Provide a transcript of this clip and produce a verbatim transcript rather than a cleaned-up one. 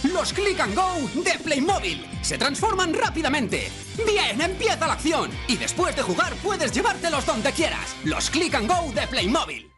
los Click and Go de Playmobil. Se transforman rápidamente. Bien, empieza la acción. Y después de jugar puedes llevártelos donde quieras. Los Click and Go de Playmobil.